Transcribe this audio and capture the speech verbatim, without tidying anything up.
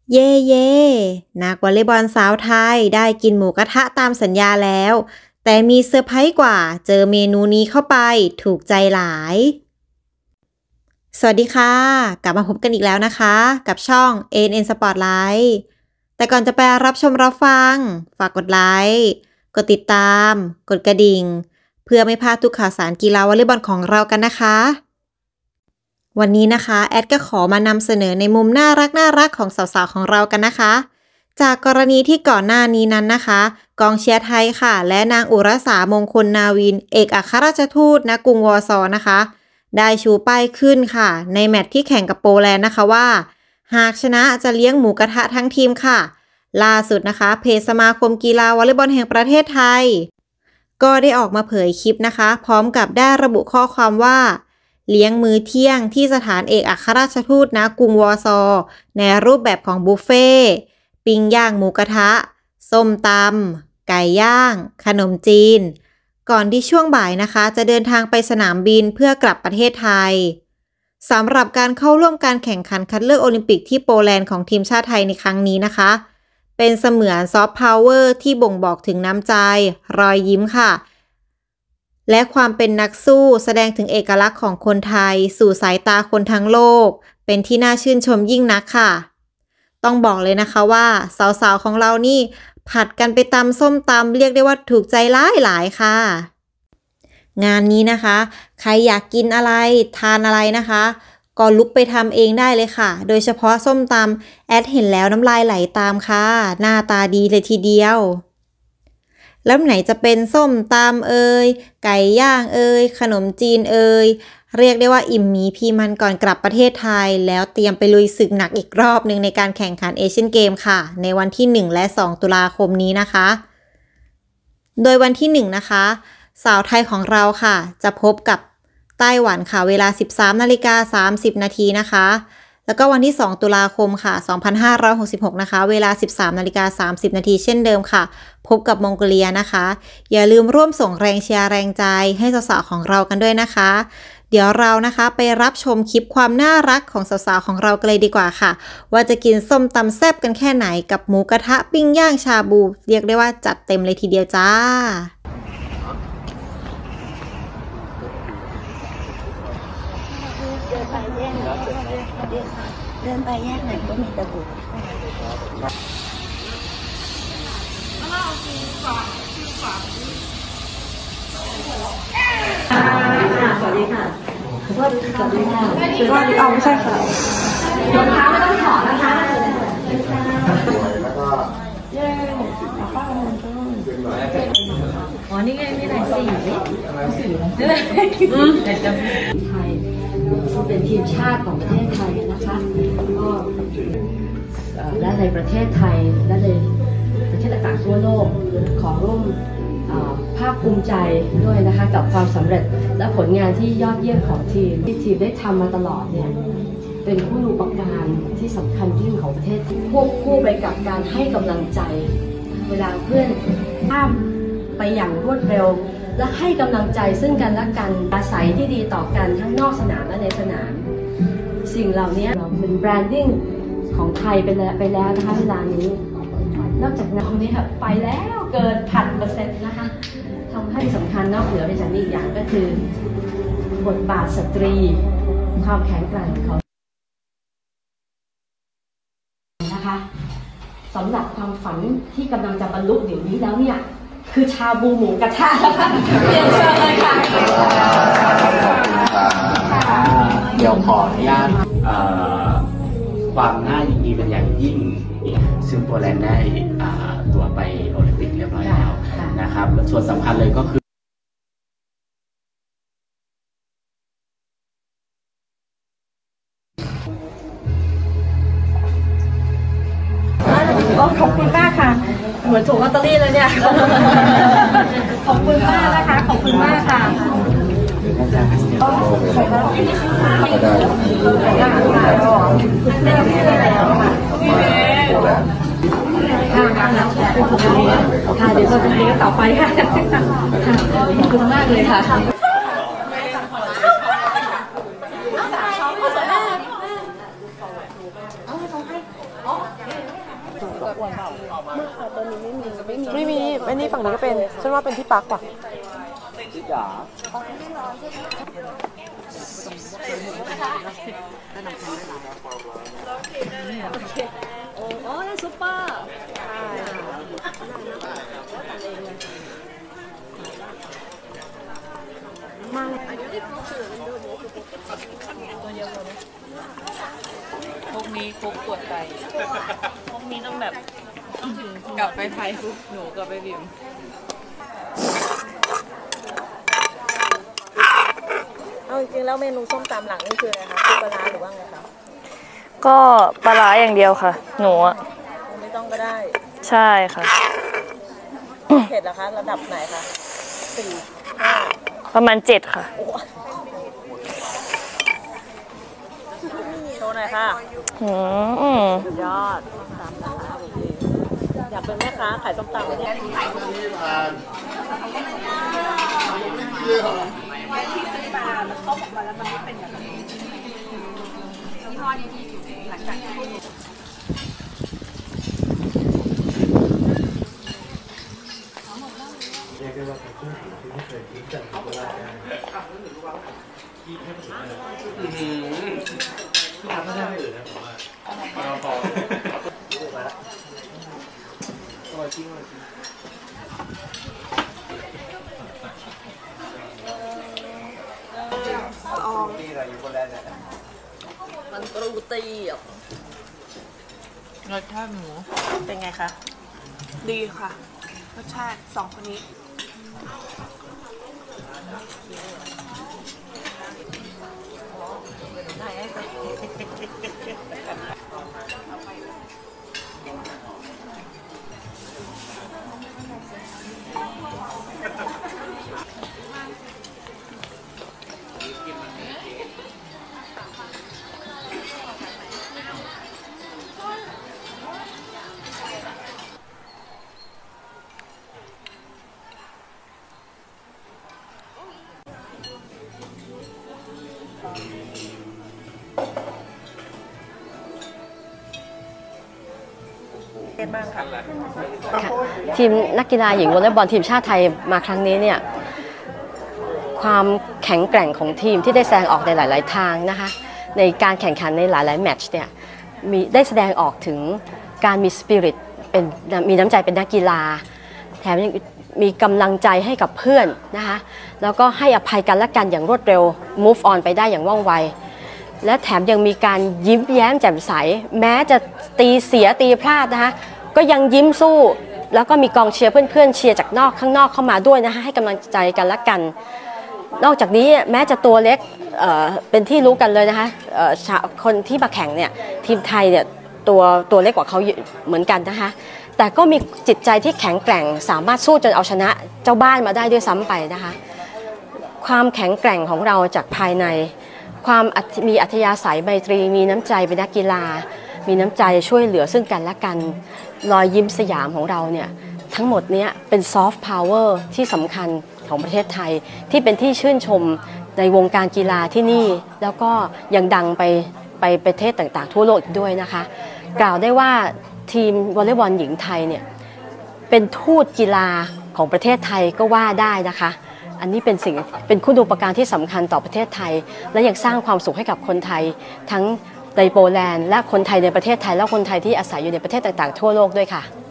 เย่เย่นักวอลเลย์บอลสาวไทยได้กินหมูกระทะตามสัญญาแล้ว แต่มีเซอร์ไพรส์กว่าเจอเมนูนี้เข้าไปถูกใจหลาย สวัสดีค่ะกลับมาพบกันอีกแล้วนะคะกับช่อง เอ็น เอ็น Spotlight แต่ก่อนจะไปรับชมรับฟังฝากกดไลค์กดติดตามกดกระดิ่งเพื่อไม่พลาดทุกข่าวสารกีฬาวอลเลย์บอลของเรากันนะคะวันนี้นะคะแอดก็ขอมานำเสนอในมุมน่ารักน่ารักของสาวๆของเรากันนะคะจากกรณีที่ก่อนหน้านี้นั้นนะคะกองเชียร์ไทยค่ะและนางอุรสามงคลนาวินเอกอัครราชทูตณกรุงวอร์ซอนะคะได้ชูป้ายขึ้นค่ะในแมตช์ที่แข่งกับโปแลนด์นะคะว่าหากชนะจะเลี้ยงหมูกระทะทั้งทีมค่ะล่าสุดนะคะเพจสมาคมกีฬาวอลเลย์บอลแห่งประเทศไทยก็ได้ออกมาเผยคลิปนะคะพร้อมกับได้ระบุข้อความว่าเลี้ยงมื้อเที่ยงที่สถานเอกอัครราชทูตณกรุงวอร์ซอในรูปแบบของบุฟเฟ่ปิ้งย่างหมูกระทะส้มตำไก่ย่างขนมจีนก่อนที่ช่วงบ่ายนะคะจะเดินทางไปสนามบินเพื่อกลับประเทศไทยสำหรับการเข้าร่วมการแข่งขันคัดเลือกโอลิมปิกที่โปแลนด์ของทีมชาติไทยในครั้งนี้นะคะเป็นเสมือนซอฟต์พาวเวอร์ที่บ่งบอกถึงน้ำใจรอยยิ้มค่ะและความเป็นนักสู้แสดงถึงเอกลักษณ์ของคนไทยสู่สายตาคนทั้งโลกเป็นที่น่าชื่นชมยิ่งนักค่ะต้องบอกเลยนะคะว่าสาวๆของเรานี่ผัดกันไปตำส้มตำเรียกได้ว่าถูกใจหลายหลายค่ะงานนี้นะคะใครอยากกินอะไรทานอะไรนะคะก็ลุกไปทำเองได้เลยค่ะโดยเฉพาะส้มตำแอดเห็นแล้วน้ำลายไหลตามค่ะหน้าตาดีเลยทีเดียวแล้วไหนจะเป็นส้มตำเอ่ยไก่ย่างเอ่ยขนมจีนเอ่ยเรียกได้ว่าอิ่มหมีพีมันก่อนกลับประเทศไทยแล้วเตรียมไปลุยศึกหนักอีกรอบหนึ่งในการแข่งขันเอเชียนเกมค่ะในวันที่หนึ่งและสองตุลาคมนี้นะคะโดยวันที่หนึ่งนะคะสาวไทยของเราค่ะจะพบกับไต้หวันค่ะเวลา สิบสามนาฬิกาสามสิบนาทีนะคะแล้วก็วันที่สองตุลาคมค่ะสองพันห้าร้อยหกสิบหกนะคะเวลา สิบสามนาฬิกาสามสิบนาทีเช่นเดิมค่ะพบกับมองโกเลียนะคะอย่าลืมร่วมส่งแรงเชียร์แรงใจให้สาวๆของเรากันด้วยนะคะเดี๋ยวเรานะคะไปรับชมคลิปความน่ารักของสาวๆของเรากันเลยดีกว่าค่ะว่าจะกินส้มตำแซ่บกันแค่ไหนกับหมูกระทะปิ้งย่างชาบูเรียกได้ว่าจัดเต็มเลยทีเดียวจ้าเดินไปแยกไหนก็มีตะบุสวัสดีค่ะสวัสดีค่ะสวัสดีค่ะสวัสดีอ๋อไม่ใช่ค่ะรองเท้าไม่ต้องถอดนะคะแล้วก็เย้ข้าวมันต้มอ๋อนี่ไงมีหลายสีสีนี่แหละอืมแต่จะไทยเป็นทีมชาติของประเทศไทยนะคะก็และในประเทศไทยและในประเทศต่างๆทั่วโลกขอร่วมภาคภูมิใจด้วยนะคะกับความสำเร็จและผลงานที่ยอดเยี่ยมของทีมที่ทีมได้ทำมาตลอดเนี่ยเป็นผู้อุปการที่สำคัญยิ่งของประเทศควบคู่ไปกับการให้กำลังใจเวลาเพื่อนข้ามไปอย่างรวดเร็วและให้กำลังใจซึ่งกันและกันอาศัยที่ดีต่อกันทั้งนอกสนามและในสนามสิ่งเหล่านี้เราเป็นแบรนดิ้งของไทยไปแล้วไปแล้วนะคะเวลานี้นอกจากนั้นนี้ค่ะไปแล้วเกินพันเปอร์เซ็นต์นะคะทำให้สำคัญนอกเหนือไปจากนี้อีกอย่างก็คือบทบาทสตรีความแข็งแกร่งของนะคะสำหรับความฝันที่กำลังจะบรรลุเดี๋ยวนี้แล้วเนี่ยคือชาบูหมูกระทะเรียนเชิญเลยค่ะเดี๋ยวขออนุญาตความน่ายินดีเป็นอย่างยิ่งซึ่งโปแลนด์ได้ตัวไปโอลิมปิกเรียบร้อยแล้วนะครับส่วนสำคัญเลยก็คือขอบคุณมากค่ะเหมือนถูกลอตเตอรี่เลยเนี่ยขอบคุณมากนะคะขอบคุณมากค่ะค่ะเดี๋ยวเราจะเลี้ยงต่อไปค่ะขอบคุณมากเลยค่ะเอาให้เขาให้อ๋ออ้วนเปล่าตัวนี้ไม่มีไม่มีไม่มีไม่นี่ฝั่งนี้ก็เป็นฉันว่าเป็นที่ปักป่ะที่จ๋าโอ้ยซุปเปอร์มาเลยพวกนี้พกตรวจไตพวกนี้ต้องแบบต้องถึงกลับไปไทยปุ๊บหนูกลับไปบิมเอาจริงๆแล้วเมนูส้มตำหลังนี่คืออะไรคะคือปลาร้าหรือว่าไงคะก็ปลาร้าอย่างเดียวค่ะหนูอ่ะไม่ต้องก็ได้ใช่ค่ะเผ็ดเหรอคะระดับไหนคะสี่ห้าประมาณเจ็ดค่ะโชว์หน่อยค่ะอืมยอดส้มตำนะคะอยากเป็นแม่ค้าขายส้มตำเนี่ยที่ซื้อมามันต้มออกมาแล้วมันไม่เป็นแบบนี้ยี่ห้อนี้ที่หลังจากที่เรียกได้ว่าเป็นคู่หูที่ไม่เคยทิ้งกันก็ว่าได้ที่แค่ผสมกันที่ทำไม่ได้อื่นนะผมว่าเราพอมาแล้วอร่อยจริงอร่อยจริงซองตีอะไรอยู่บนแดนเนี่ยมันกรูตีอ่ะรสชาติหมูเป็นไงคะดีค่ะรสชาติสองคนนี้ทีมนักกีฬาหญิงวอลเลย์บอลทีมชาติไทยมาครั้งนี้เนี่ยความแข็งแกร่งของทีมที่ได้แสดงออกในหลายๆทางนะคะในการแข่งขันในหลายๆแมตช์เนี่ยมีได้แสดงออกถึงการมีสปิริตเป็นมีน้ำใจเป็นนักกีฬาแถมยังมีกำลังใจให้กับเพื่อนนะคะแล้วก็ให้อภัยกันและกันอย่างรวดเร็ว move on ไปได้อย่างว่องไวและแถมยังมีการยิ้มแย้มแจ่มใสแม้จะตีเสียตีพลาดนะคะก็ยังยิ้มสู้แล้วก็มีกองเชียร์เพื่อนๆเชียร์จากนอกข้างนอกเข้ามาด้วยนะคะให้กำลังใจกันและกันนอกจากนี้แม้จะตัวเล็ก เอ่อ เป็นที่รู้กันเลยนะคะคนที่มาแข่งเนี่ยทีมไทยเนี่ยตัวตัวเล็กกว่าเขาเหมือนกันนะคะแต่ก็มีจิตใจที่แข็งแกร่งสามารถสู้จนเอาชนะเจ้าบ้านมาได้ด้วยซ้ำไปนะคะความแข็งแกร่งของเราจากภายในความมีอัธยาศัยไมตรีมีน้ำใจเป็นนักกีฬามีน้ำใจช่วยเหลือซึ่งกันและกันรอยยิ้มสยามของเราเนี่ยทั้งหมดนี้เป็นซอฟต์พาวเวอร์ที่สำคัญของประเทศไทยที่เป็นที่ชื่นชมในวงการกีฬาที่นี่แล้วก็ยังดังไปไปประเทศต่างๆทั่วโลกอีกด้วยนะคะกล่าวได้ว่าทีมวอลเลย์บอลหญิงไทยเนี่ยเป็นทูตกีฬาของประเทศไทยก็ว่าได้นะคะอันนี้เป็นสิ่งเป็นคุณูปการที่สำคัญต่อประเทศไทยและยังสร้างความสุขให้กับคนไทยทั้งในโปแลนด์และคนไทยในประเทศไทยและคนไทยที่อาศัยอยู่ในประเทศต่างๆทั่วโลกด้วยค่ะ